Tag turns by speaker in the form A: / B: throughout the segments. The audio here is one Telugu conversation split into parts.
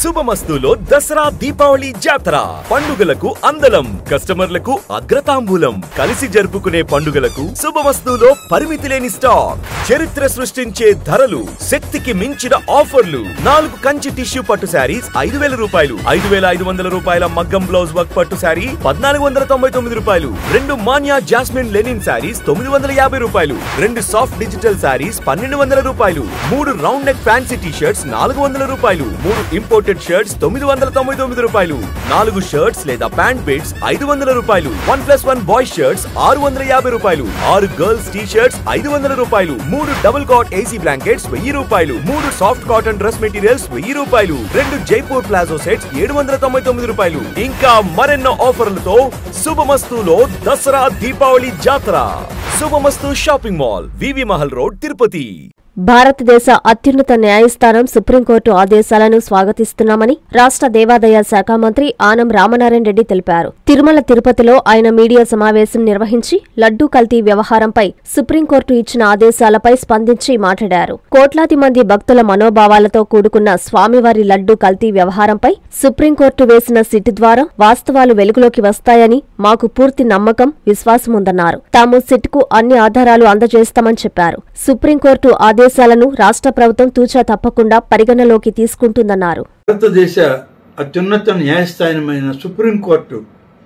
A: శుభమస్తులో దసరా దీపావళి జాతర పండుగలకు అందలం కస్టమర్లకు అగ్రతాంబూలం కలిసి జరుపుకునే పండుగలకు శుభమస్తులో పరిమితి లేని స్టాక్ చరిత్ర సృష్టించే ధరలు శక్తికి మించిన ఆఫర్లు 4 కంచి టిష్యూ పట్టు శారీస్ 5000 రూపాయలు 5500 రూపాయల మగ్గం బ్లౌజ్ వర్క్ పట్టు శారీ 1499 రూపాయలు 2 మాన్యా జాస్మిన్ లెనిన్ శారీస్ 950 రూపాయలు 2 సాఫ్ట్ డిజిటల్ శారీస్ 1200 రూపాయలు 3 round neck fancy T shirts 400 రూపాయలు 3 ఇంపోర్టెడ్ షర్ట్స్ 999 రూపాయలు 4 షర్ట్స్ లేదా ప్యాంట్ బిట్స్ 500 రూపాయలు 1+1 బాయ్స్ షర్ట్స్ 650 రూపాయలు 6 గర్ల్స్ టీ షర్ట్స్ 500 రూపాయలు 3 డబుల్ కాట్ ఏసీ బ్లాంకెట్స్ 1000 రూపాయలు 3 సాఫ్ట్ కాటన్ డ్రెస్ మెటీరియల్స్ 1000 రూపాయలు 2 జైపూర్ ప్లాజో సెట్స్ 799 రూపాయలు ఇంకా మరెన్నో ఆఫర్లతో శుభమస్తులో దసరా దీపావళి జాతర Subhamasthu shopping mall VV Mahal road Tirupati.
B: భారతదేశ అత్యున్నత న్యాయస్థానం సుప్రీంకోర్టు ఆదేశాలను స్వాగతిస్తున్నామని రాష్ట్ర దేవాదాయ శాఖ మంత్రి ఆనం రామనారాయణ రెడ్డి తెలిపారు. తిరుమల తిరుపతిలో ఆయన మీడియా సమావేశం నిర్వహించి లడ్డూ కల్తీ వ్యవహారంపై సుప్రీంకోర్టు ఇచ్చిన ఆదేశాలపై స్పందించి మాట్లాడారు. కోట్లాది మంది భక్తుల మనోభావాలతో కూడుకున్న స్వామివారి లడ్డూ కల్తీ వ్యవహారంపై సుప్రీంకోర్టు వేసిన సిట్ ద్వారా వాస్తవాలు వెలుగులోకి వస్తాయని మాకు పూర్తి నమ్మకం, విశ్వాసముందన్నారు. తాము సిట్కు అన్ని ఆధారాలు అందజేస్తామని చెప్పారు. సుప్రీంకోర్టు ఆదేశాలను రాష్ట్ర ప్రభుత్వం తూచా తప్పకుండా పరిగణలోకి తీసుకుంటుందన్నారు.
C: భారతదేశ అత్యున్నత న్యాయస్థానమైన సుప్రీంకోర్టు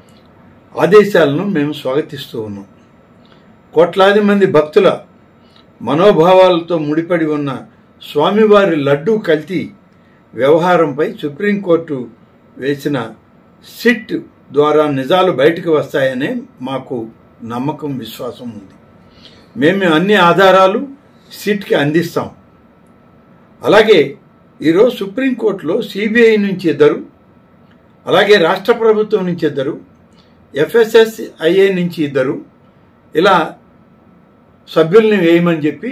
C: ఆదేశాలను మేము స్వాగతిస్తూ ఉన్నాం. కోట్లాది మంది భక్తుల మనోభావాలతో ముడిపడి ఉన్న స్వామివారి లడ్డూ కల్తీ వ్యవహారంపై సుప్రీంకోర్టు వేసిన సిట్ ద్వారా నిజాలు బయటకు వస్తాయనే మాకు నమ్మకం, విశ్వాసం ఉంది. మేము అన్ని ఆధారాలు సిట్కి అందిస్తాం. అలాగే ఈరోజు సుప్రీంకోర్టులో సిబిఐ నుంచి 2, అలాగే రాష్ట్ర ప్రభుత్వం నుంచి 2, FSSIA నుంచి 2 ఇలా సభ్యుల్ని వేయమని చెప్పి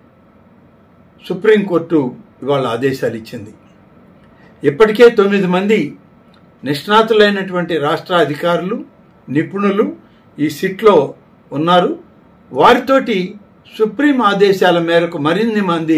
C: సుప్రీంకోర్టు ఇవాళ ఆదేశాలు ఇచ్చింది. ఇప్పటికే 9 మంది నిష్ణాతులైనటువంటి రాష్ట్ర అధికారులు, నిపుణులు ఈ సిట్లో ఉన్నారు. వారితోటి సుప్రీం ఆదేశాల మేరకు మరిన్ని మంది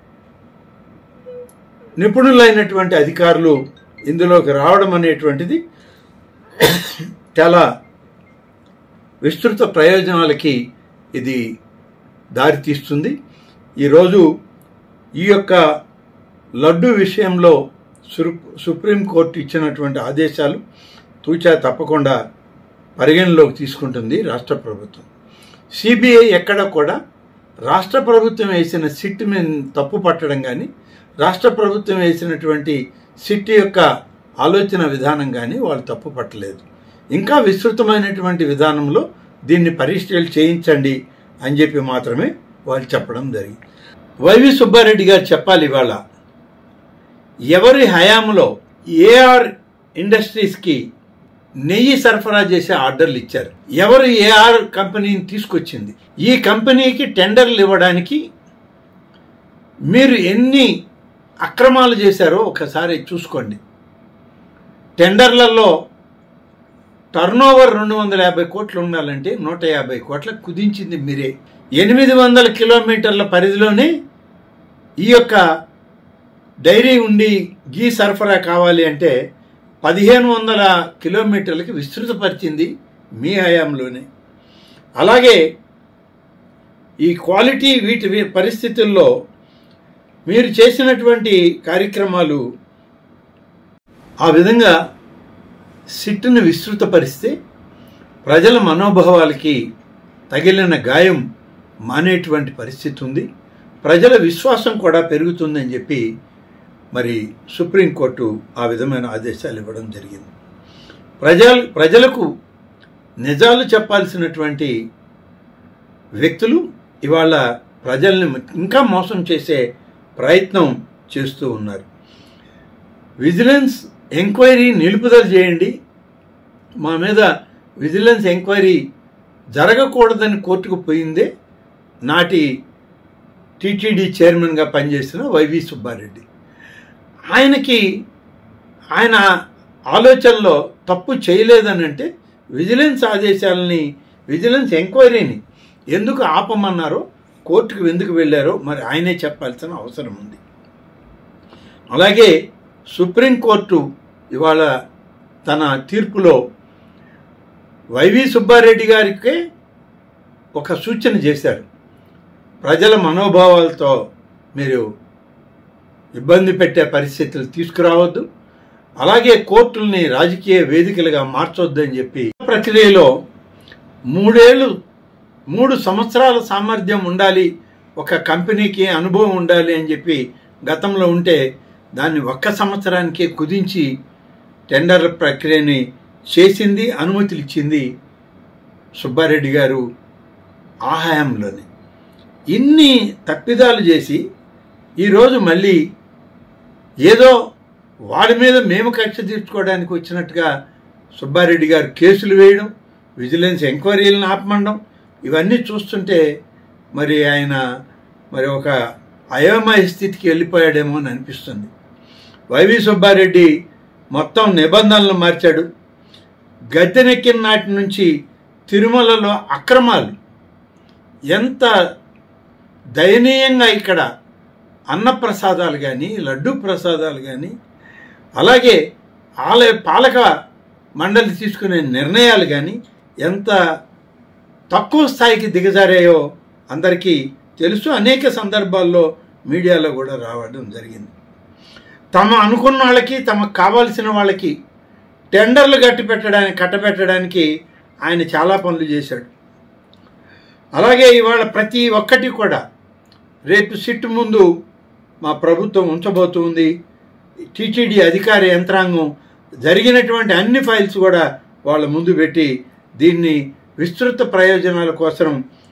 C: నిపుణులైనటువంటి అధికారులు ఇందులోకి రావడం అనేటువంటిది చాలా విస్తృత ప్రయోజనాలకి ఇది దారితీస్తుంది. ఈరోజు ఈ యొక్క లడ్డు విషయంలో సుప్రీంకోర్టు ఇచ్చినటువంటి ఆదేశాలు తూచా తప్పకుండా పరిగణలోకి తీసుకుంటుంది రాష్ట్ర ప్రభుత్వం. సిబిఐ ఎక్కడ కూడా రాష్ట్ర ప్రభుత్వం వేసిన సిట్ మీద తప్పు పట్టడం కానీ, రాష్ట్ర ప్రభుత్వం వేసినటువంటి సిట్ యొక్క ఆలోచన విధానం కానీ వాళ్ళు తప్పు పట్టలేదు. ఇంకా విస్తృతమైనటువంటి విధానంలో దీన్ని పరిశీలన చేయించండి అని చెప్పి మాత్రమే వాళ్ళు చెప్పడం జరిగింది. వైవి సుబ్బారెడ్డి గారు చెప్పాలి ఇవాళ ఎవరి హయాంలో ఏఆర్ ఇండస్ట్రీస్కి నెయ్యి సరఫరా చేసే ఆర్డర్లు ఇచ్చారు, ఎవరు ఏఆర్ కంపెనీని తీసుకొచ్చింది, ఈ కంపెనీకి టెండర్లు ఇవ్వడానికి మీరు ఎన్ని అక్రమాలు చేశారో ఒకసారి చూసుకోండి. టెండర్లలో టర్నోవర్ 250 కోట్లు ఉండాలంటే 150 కోట్లకు కుదించింది మీరే. 800 కిలోమీటర్ల పరిధిలోనే ఈ యొక్క డైరీ ఉండి గీ సరఫరా కావాలి అంటే 1500 కిలోమీటర్లకి విస్తృతపరిచింది మీ హయాంలోనే. అలాగే ఈ క్వాలిటీ వీటి పరిస్థితుల్లో మీరు చేసినటువంటి కార్యక్రమాలు ఆ విధంగా సిట్టును విస్తృతపరిస్తే ప్రజల మనోభావాలకి తగిలిన గాయం మానేటువంటి పరిస్థితి ఉంది, ప్రజల విశ్వాసం కూడా పెరుగుతుందని చెప్పి మరి సుప్రీంకోర్టు ఆ విధమైన ఆదేశాలు ఇవ్వడం జరిగింది. ప్రజలకు నిజాలు చెప్పాల్సినటువంటి వ్యక్తులు ఇవాళ ప్రజల్ని ఇంకా మోసం చేసే ప్రయత్నం చేస్తూ ఉన్నారు. విజిలెన్స్ ఎంక్వైరీ నిలుపుదల చేయండి, మా మీద విజిలెన్స్ ఎంక్వైరీ జరగకూడదని కోర్టుకు పోయిందే నాటి టీటీడీ చైర్మన్గా పనిచేసిన వైవి సుబ్బారెడ్డి. ఆయన ఆలోచనలో తప్పు చేయలేదని అంటే విజిలెన్స్ ఆదేశాలని, విజిలెన్స్ ఎంక్వైరీని ఎందుకు ఆపమన్నారో, కోర్టుకు ఎందుకు వెళ్ళారో మరి ఆయనే చెప్పాల్సిన అవసరం ఉంది. అలాగే సుప్రీంకోర్టు ఇవాళ తన తీర్పులో వైవి సుబ్బారెడ్డి గారికి ఒక సూచన చేశారు. ప్రజల మనోభావాలతో మీరు ఇబ్బంది పెట్టే పరిస్థితులు తీసుకురావద్దు, అలాగే కోర్టుల్ని రాజకీయ వేదికలుగా మార్చొద్దని చెప్పి ప్రక్రియలో 3 సంవత్సరాల సామర్థ్యం ఉండాలి, ఒక కంపెనీకి అనుభవం ఉండాలి అని చెప్పి గతంలో ఉంటే దాన్ని 1 సంవత్సరానికే కుదించి టెండర్ ప్రక్రియని చేసింది, అనుమతులు ఇచ్చింది సుబ్బారెడ్డి గారు ఆ హయాంలోనే. ఇన్ని తప్పిదాలు చేసి ఈరోజు మళ్ళీ ఏదో వాడి మీద మేము కక్ష తీర్చుకోవడానికి వచ్చినట్టుగా సుబ్బారెడ్డి గారు కేసులు వేయడం, విజిలెన్స్ ఎంక్వైరీలను ఆపమండం, ఇవన్నీ చూస్తుంటే మరి ఆయన ఒక అయోమయ స్థితికి వెళ్ళిపోయాడేమో అని అనిపిస్తుంది. వైవి సుబ్బారెడ్డి మొత్తం నిబంధనలు మార్చాడు. గద్దెనెక్కిన నాటి నుంచి తిరుమలలో అక్రమాలు ఎంత దయనీయంగా, ఇక్కడ అన్నప్రసాదాలు కానీ, లడ్డూ ప్రసాదాలు కానీ, అలాగే ఆలయ పాలక మండలి తీసుకునే నిర్ణయాలు కానీ ఎంత తక్కువ స్థాయికి దిగజారాయో అందరికీ తెలుసు. అనేక సందర్భాల్లో మీడియాలో కూడా రావడం జరిగింది. తమ అనుకున్న వాళ్ళకి, తమకు కావాల్సిన వాళ్ళకి టెండర్లు కట్టబెట్టడానికి ఆయన చాలా పనులు చేశాడు. అలాగే ఇవాళ ప్రతి ఒక్కటి కూడా రేపు సిట్ ముందు మా ప్రభుత్వం ఉంచబోతుంది. టీటీడీ అధికార యంత్రాంగం జరిగినటువంటి అన్ని ఫైల్స్ కూడా వాళ్ళ ముందు పెట్టి దీన్ని విస్తృత ప్రయోజనాల కోసం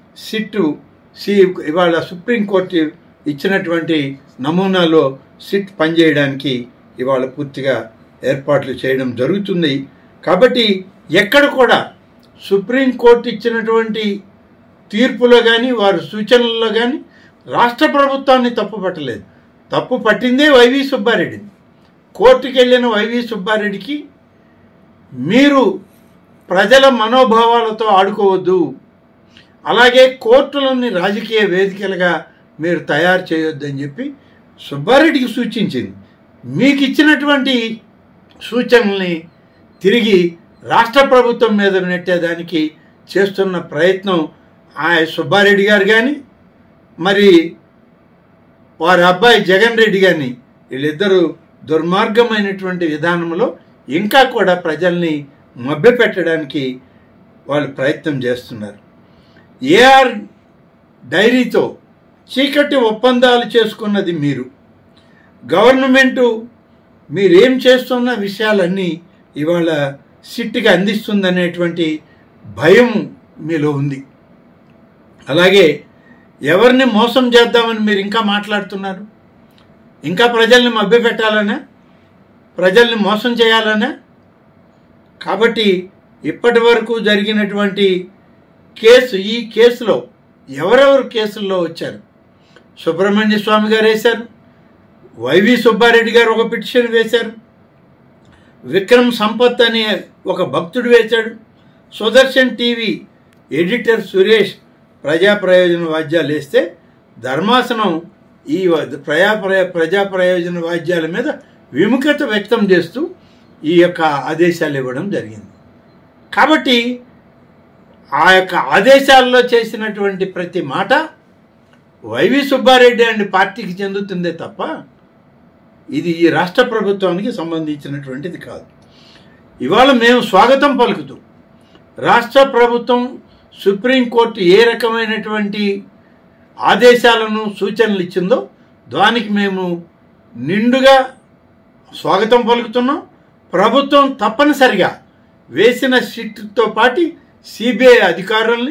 C: ఇవాళ సుప్రీంకోర్టు ఇచ్చినటువంటి నమూనాలో సిట్ పనిచేయడానికి ఇవాళ పూర్తిగా ఏర్పాట్లు చేయడం జరుగుతుంది. కాబట్టి ఎక్కడ కూడా సుప్రీంకోర్టు ఇచ్చినటువంటి తీర్పులో కానీ, వారి సూచనల్లో కానీ రాష్ట్ర ప్రభుత్వాన్ని తప్పు పట్టలేదు. తప్పు పట్టిందే వైవి సుబ్బారెడ్డిని. కోర్టుకు వెళ్ళిన వైవి సుబ్బారెడ్డికి మీరు ప్రజల మనోభావాలతో ఆడుకోవద్దు, అలాగే కోర్టులని రాజకీయ వేదికలుగా మీరు తయారు చేయొద్దని చెప్పి సుబ్బారెడ్డికి సూచించింది. మీకు ఇచ్చినటువంటి సూచనల్ని తిరిగి రాష్ట్ర ప్రభుత్వం మీద నెట్టేదానికి చేస్తున్న ప్రయత్నం సుబ్బారెడ్డి గారు కానీ, మరి వారి అబ్బాయి జగన్ రెడ్డి కానీ, వీళ్ళిద్దరూ దుర్మార్గమైనటువంటి విధానంలో ఇంకా కూడా ప్రజల్ని మభ్యపెట్టడానికి వాళ్ళు ప్రయత్నం చేస్తున్నారు. ఏఆర్ డైరీతో చీకటి ఒప్పందాలు చేసుకున్నది మీరు. గవర్నమెంటు మీరేం చేస్తున్న విషయాలన్నీ ఇవాళ సిట్కి అందిస్తుందనేటువంటి భయం మీలో ఉంది. అలాగే ఎవరిని మోసం చేద్దామని మీరు ఇంకా మాట్లాడుతున్నారు. ఇంకా ప్రజల్ని మభ్యపెట్టాలనా, ప్రజల్ని మోసం చేయాలనా? కాబట్టి ఇప్పటి వరకు జరిగినటువంటి ఈ కేసులో ఎవరెవరు కేసుల్లో వచ్చారు? సుబ్రహ్మణ్య స్వామి గారు వేశారు, వైవి సుబ్బారెడ్డి గారు ఒక పిటిషన్ వేశారు, విక్రమ్ సంపత్ అనే ఒక భక్తుడు వేశాడు, సుదర్శన్ టీవీ ఎడిటర్ సురేష్ ప్రజా ప్రయోజన వాద్యాలు వేస్తే ధర్మాసనం ఈ ప్రజా ప్రయోజన వాద్యాల మీద విముఖత వ్యక్తం చేస్తూ ఈ యొక్క ఆదేశాలు ఇవ్వడం జరిగింది. కాబట్టి ఆ యొక్క ఆదేశాల్లో చేసినటువంటి ప్రతి మాట వైవి సుబ్బారెడ్డి అనే పార్టీకి చెందుతుందే తప్ప ఇది ఈ రాష్ట్ర ప్రభుత్వానికి సంబంధించినటువంటిది కాదు. ఇవాళ మేము స్వాగతం పలుకుతూ రాష్ట్ర ప్రభుత్వం సుప్రీంకోర్టు ఏ రకమైనటువంటి ఆదేశాలను సూచనలు ఇచ్చిందో దానికి మేము నిండుగా స్వాగతం పలుకుతున్నాం. ప్రభుత్వం తప్పనిసరిగా వేసిన సిట్తో పాటు సిబిఐ అధికారుల్ని,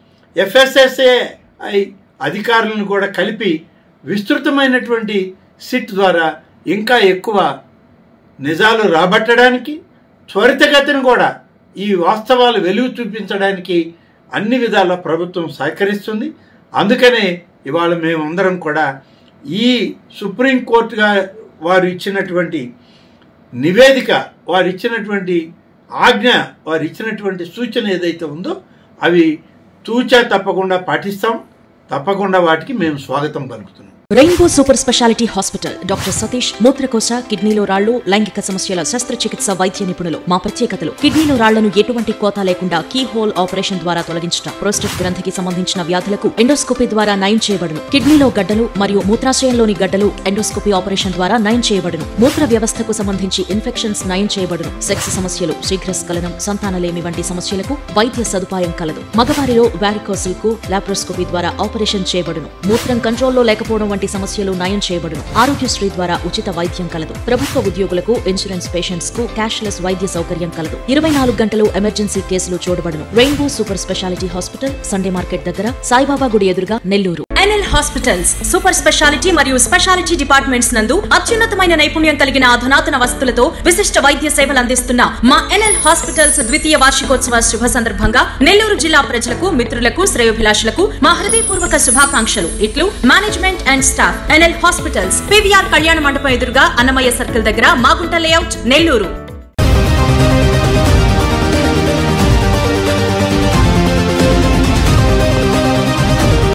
C: ఎఫ్ఎస్ఎస్ఏఐ అధికారులను కూడా కలిపి విస్తృతమైనటువంటి సిట్ ద్వారా ఇంకా ఎక్కువ నిజాలు రాబట్టడానికి, త్వరితగతిన కూడా ఈ వాస్తవాలు వెలుగు చూపించడానికి అన్ని విధాల ప్రభుత్వం సహకరిస్తుంది. అందుకనే ఇవాళ మేమందరం కూడా ఈ సుప్రీంకోర్టుగా వారు ఇచ్చినటువంటి నివేదిక, వారు ఇచ్చినటువంటి ఆజ్ఞ, వారు ఇచ్చినటువంటి సూచన ఏదైతే ఉందో అవి తూచా తప్పకుండా పాటిస్తాం. తప్పకుండా వాటికి మేము స్వాగతం పలుకుతున్నాం.
D: Rainbow super speciality hospital doctor Satish మూత్రకోశ కిడ్నీలో రాళ్లు లైంగిక సమస్యల శస్త్రచికిత్స వైద్య నిపుణులు. మా ప్రత్యేకతలు: కిడ్నీలో రాళ్లను ఎటువంటి కోత లేకుండా కీ హోల్ ఆపరేషన్ ద్వారా తొలగించడం, ప్రోస్టేట్ గ్రంథికి సంబంధించిన వ్యాధులకు ఎండోస్కోపీ ద్వారా నయం చేయబడును. కిడ్నీలో గడ్డలు మరియు మూత్రాశయంలోని గడ్డలు ఎండోస్కోపీ ఆపరేషన్ ద్వారా నయం చేయబడును. మూత్ర వ్యవస్థకు సంబంధించి ఇన్ఫెక్షన్స్ నయం చేయబడును. సెక్స్ సమస్యలు, శీఘ్రస్ఖలనం, సంతానలేమి వంటి సమస్యలకు వైద్య సదుపాయం కలదు. మగవారిలో వారికోసిల్ కు లాప్రోస్కోపీ ద్వారా ఆపరేషన్ చేయబడును. మూత్రం కంట్రోల్లో లేకపోవడం వంటి సమస్యలు నయం చేయబడును. ఆరోగ్యశ్రీ ద్వారా ఉచిత వైద్యం కలదు. ప్రభుత్వ ఉద్యోగులకు, ఇన్సూరెన్స్ పేషెంట్స్ కు క్యాష్లెస్ వైద్య సౌకర్యం కలదు. 24 గంటలు ఎమర్జెన్సీ కేసులు చూడబడును. Rainbow super speciality hospital, Sunday market దగ్గర, సాయిబాబా గుడి ఎదురుగా, Nellore. NL hospitals super speciality మరియు స్పెషాలిటీ డిపార్ట్మెంట్స్ నందు అత్యున్నతమైన నైపుణ్యం కలిగిన అధునాతన వస్తువులతో విశిష్ట వైద్య సేవలు అందిస్తున్న మా ఎన్ఎల్ హాస్పిటల్స్ ద్వితీయ వార్షికోత్సవ శుభ సందర్భంగా నెల్లూరు జిల్లా ప్రజలకు, మిత్రులకు, శ్రేయోభిలాషులకు మా హృదయపూర్వక శుభాకాంక్షలు. ఇట్లు management and staff. NL hospitals, PVR Kalyana Mandapam ఎదురుగా, అన్నమయ్య సర్కిల్ దగ్గర, మాగుంట లేఅవుట్, నెల్లూరు.